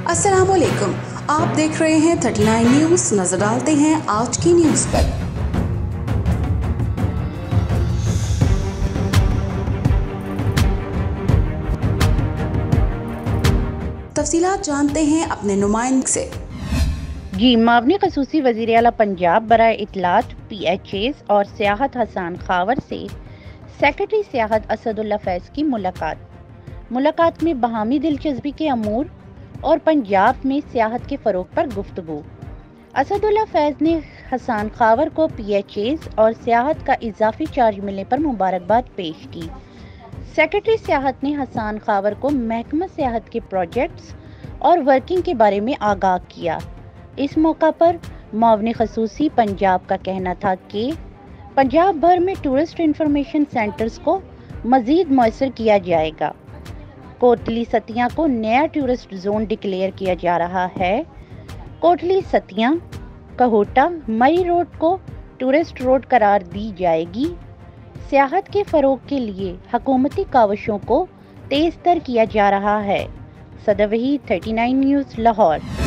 अस्सलाम वालेकुम, आप देख रहे हैं 39 न्यूज़। नजर डालते हैं आज की न्यूज़ पर। तफसीलात जानते हैं अपने नुमाइंदे से। जी, मावनी खसूसी वज़ीर आला पंजाब बराए इत्तलात PHAs और सियाहत हसन खावर से सेक्रेटरी सियाहत असदुल्ला फैज़ की मुलाकात में बाहमी दिलचस्पी के अमूर और पंजाब में सियाहत के फ़रोग़ पर गुफ्तगू। असदुल्ला फैज़ ने हसन खावर को PHAs और सियाहत का इजाफी चार्ज मिलने पर मुबारकबाद पेश की। सेक्रेटरी सियाहत ने हसन खावर को महकमा सियाहत के प्रोजेक्ट्स और वर्किंग के बारे में आगाह किया। इस मौका पर मावनी खसूसी पंजाब का कहना था कि पंजाब भर में टूरिस्ट इंफॉर्मेशन सेंटर्स को मज़ीद मौसर किया जाएगा। कोटली सतिया को नया टूरिस्ट जोन डिक्लेयर किया जा रहा है। कोटली सतिया कहोटा मई रोड को टूरिस्ट रोड करार दी जाएगी। सियाहत के फ़रोग़ के लिए हुकूमती काविशों को तेज़ तर किया जा रहा है। सदर वहीद 39 न्यूज़ लाहौर।